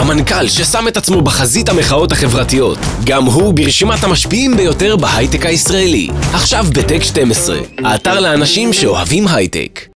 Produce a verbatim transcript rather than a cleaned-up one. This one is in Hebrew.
המנכ"ל ששם את עצמו בחזית המחאות החברתיות. גם הוא ברשימת המשפיעים ביותר בהייטק הישראלי. עכשיו בטק שתים עשרה, האתר לאנשים שאוהבים הייטק.